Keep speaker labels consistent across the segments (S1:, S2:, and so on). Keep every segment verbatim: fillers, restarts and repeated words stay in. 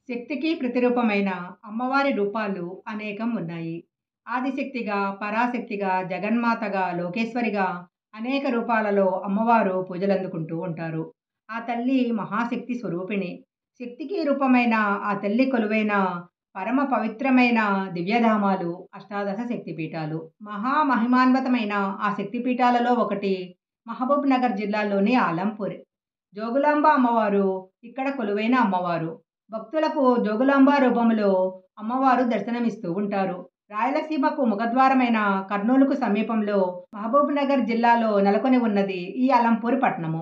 S1: శక్తికి ప్రతిరూపమైన అమ్మవారి రూపాలు అనేకం ఉన్నాయి. ఆదిశక్తిగా, పరాశక్తిగా, జగన్మాతగా, లోకేశ్వరిగా అనేక రూపాలలో అమ్మవారు పూజలందుకుంటూ ఉంటారు. ఆ తల్లి మహాశక్తి స్వరూపిణి. శక్తికి రూపమైన ఆ తల్లి కొలువైన పరమ పవిత్రమైన దివ్యధామాలు అష్టాదశ శక్తిపీఠాలు. మహా మహిమాన్వితమైన ఆ శక్తిపీఠాలలో ఒకటి మహబూబ్ నగర్ జిల్లాలోని ఆలంపూర్. జోగులాంబ అమ్మవారు ఇక్కడ కొలువైన అమ్మవారు. భక్తులకు జోగులాంబ రూపంలో అమ్మవారు దర్శనమిస్తూ ఉంటారు. రాయలసీమకు ముఖద్వారమైన కర్నూలుకు సమీపంలో మహబూబ్ నగర్ జిల్లాలో నెలకొని ఉన్నది ఈ అలంపూర్ పట్టణము.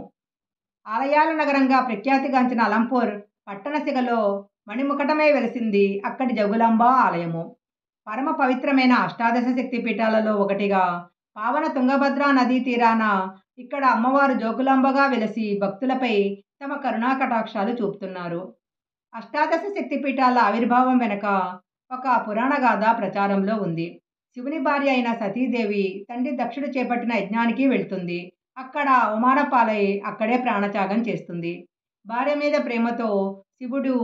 S1: ఆలయాల నగరంగా ప్రఖ్యాతిగాంచిన అలంపూర్ పట్టణ సిగలో మణిముకటమై వెలిసింది అక్కడి జోగులాంబ ఆలయము. పరమ పవిత్రమైన అష్టాదశ శక్తి పీఠాలలో ఒకటిగా పావన తుంగభద్రా నదీ తీరాన ఇక్కడ అమ్మవారు జోగులాంబగా వెలసి భక్తులపై తమ కరుణా కటాక్షాలు చూపుతున్నారు. అష్టాదశ శక్తిపీఠాల ఆవిర్భావం వెనుక ఒక పురాణ గాథ ప్రచారంలో ఉంది. శివుని భార్య అయిన సతీదేవి తండ్రి దక్షుడు చేపట్టిన యజ్ఞానికి వెళ్తుంది. అక్కడ అవమానపాలై అక్కడే ప్రాణత్యాగం చేస్తుంది. భార్య మీద ప్రేమతో శివుడు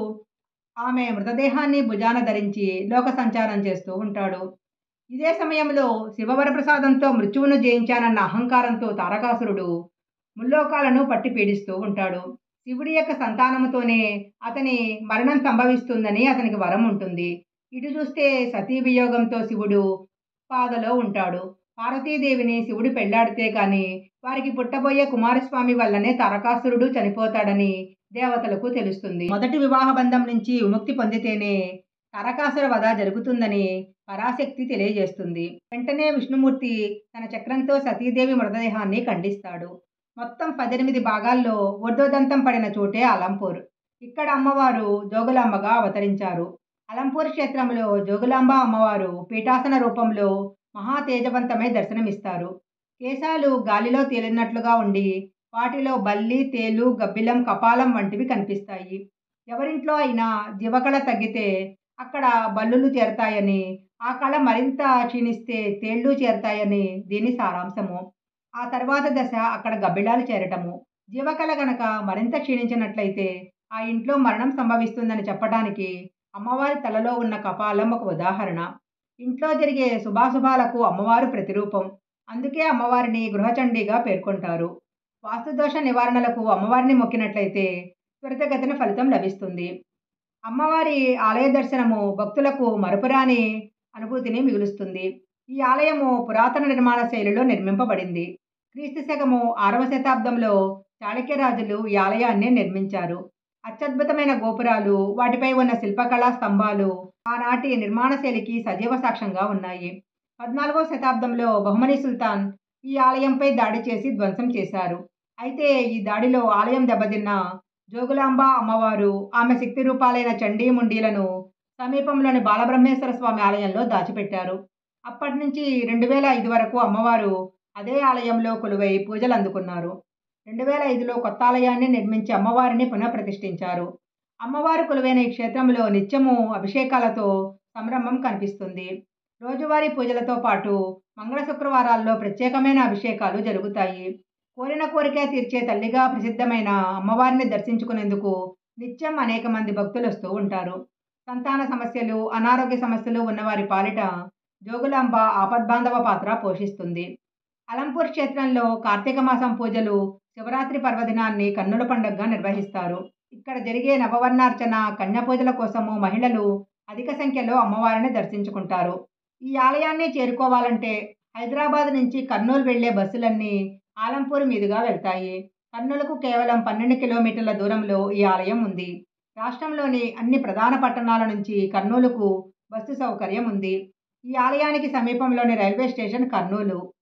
S1: ఆమె మృతదేహాన్ని భుజాన ధరించి లోక సంచారం చేస్తూ ఉంటాడు. ఇదే సమయంలో శివవరప్రసాదంతో మృత్యువును జయించానన్న అహంకారంతో తారకాసురుడు ముల్లోకాలను పట్టి పీడిస్తూ ఉంటాడు. శివుడి యొక్క సంతానముతోనే అతని మరణం సంభవిస్తుందని అతనికి వరం ఉంటుంది. ఇటు చూస్తే సతీ వియోగంతో శివుడు బాధలో ఉంటాడు. పార్వతీదేవిని శివుడు పెళ్లాడితే కానీ వారికి పుట్టబోయే కుమారస్వామి వల్లనే తారకాసురుడు చనిపోతాడని దేవతలకు తెలుస్తుంది. మొదటి వివాహ బంధం నుంచి విముక్తి పొందితేనే తారకాసుర వధ జరుగుతుందని పరాశక్తి తెలియజేస్తుంది. వెంటనే విష్ణుమూర్తి తన చక్రంతో సతీదేవి మృతదేహాన్ని ఖండిస్తాడు. మొత్తం పద్దెనిమిది భాగాల్లో ఊర్ధ్వదంతం పడిన చోటే అలంపూర్. ఇక్కడ అమ్మవారు జోగులాంబగా అవతరించారు. అలంపూర్ క్షేత్రంలో జోగులాంబ అమ్మవారు పీఠాసన రూపంలో మహా తేజవంతమై దర్శనమిస్తారు. కేశాలు గాలిలో తేలినట్లుగా ఉండి వాటిలో బల్లి, తేలు, గబ్బిలం, కపాలం వంటివి కనిపిస్తాయి. ఎవరింట్లో అయినా జీవకళ తగ్గితే అక్కడ బల్లులు చేరతాయని, ఆ కళ మరింత క్షీణిస్తే తేళ్లు చేరతాయని దీని సారాంశము. ఆ తర్వాత దశ అక్కడ గబ్బిలాలు చేరటము. జీవకళ గనక మరింత క్షీణించినట్లయితే ఆ ఇంట్లో మరణం సంభవిస్తుందని చెప్పడానికి అమ్మవారి తలలో ఉన్న కపాలం ఒక ఉదాహరణ. ఇంట్లో జరిగే శుభాశుభాలకు అమ్మవారు ప్రతిరూపం. అందుకే అమ్మవారిని గృహచండీగా పేర్కొంటారు. వాస్తుదోష నివారణలకు అమ్మవారిని మొక్కినట్లయితే త్వరితగతిన ఫలితం లభిస్తుంది. అమ్మవారి ఆలయ దర్శనము భక్తులకు మరపురాని అనుభూతిని మిగులుస్తుంది. ఈ ఆలయము పురాతన నిర్మాణ శైలిలో నిర్మింపబడింది. క్రీస్తు శకము ఆరవ శతాబ్దంలో చాళుక్యరాజులు ఈ ఆలయాన్ని నిర్మించారు. అత్యద్భుతమైన గోపురాలు, వాటిపై ఉన్న శిల్పకళా స్తంభాలు ఆనాటి నిర్మాణ శైలికి సజీవ సాక్ష్యంగా ఉన్నాయి. పద్నాలుగవ శతాబ్దంలో బహమనీ సుల్తాన్ ఈ ఆలయంపై దాడి చేసి ధ్వంసం చేశారు. అయితే ఈ దాడిలో ఆలయం దెబ్బతిన్న జోగులాంబ అమ్మవారు ఆమె శక్తి రూపాలైన చండీ ముండీలను సమీపంలోని బాలబ్రహ్మేశ్వర స్వామి ఆలయంలో దాచిపెట్టారు. అప్పటి నుంచి రెండు వేల ఐదు వరకు అమ్మవారు అదే ఆలయంలో కొలువై పూజలు అందుకున్నారు. రెండు వేల ఐదులో కొత్త ఆలయాన్ని నిర్మించి అమ్మవారిని పునఃప్రతిష్ఠించారు. అమ్మవారు కొలువైన ఈ క్షేత్రంలో నిత్యము అభిషేకాలతో సంరంభం కనిపిస్తుంది. రోజువారీ పూజలతో పాటు మంగళ శుక్రవారాల్లో ప్రత్యేకమైన అభిషేకాలు జరుగుతాయి. కోరిన కోరిక తీర్చే తల్లిగా ప్రసిద్ధమైన అమ్మవారిని దర్శించుకునేందుకు నిత్యం అనేక మంది భక్తులు వస్తూ ఉంటారు. సంతాన సమస్యలు, అనారోగ్య సమస్యలు ఉన్నవారి పాలిట జోగులాంబ ఆపద్బాంధవ పాత్ర పోషిస్తుంది. అలంపూర్ క్షేత్రంలో కార్తీక మాసం పూజలు శివరాత్రి పర్వదినాన్ని కన్నుల పండుగగా నిర్వహిస్తారు. ఇక్కడ జరిగే నవవర్ణార్చన, కన్య పూజల కోసము మహిళలు అధిక సంఖ్యలో అమ్మవారిని దర్శించుకుంటారు. ఈ ఆలయాన్ని చేరుకోవాలంటే హైదరాబాద్ నుంచి కర్నూలు వెళ్లే బస్సులన్నీ ఆలంపూర్ మీదుగా వెళ్తాయి. కర్నూలుకు కేవలం పన్నెండు కిలోమీటర్ల దూరంలో ఈ ఆలయం ఉంది. రాష్ట్రంలోని అన్ని ప్రధాన పట్టణాల నుంచి కర్నూలుకు బస్సు సౌకర్యం ఉంది. ఈ ఆలయానికి సమీపంలోని రైల్వే స్టేషన్ కర్నూలు.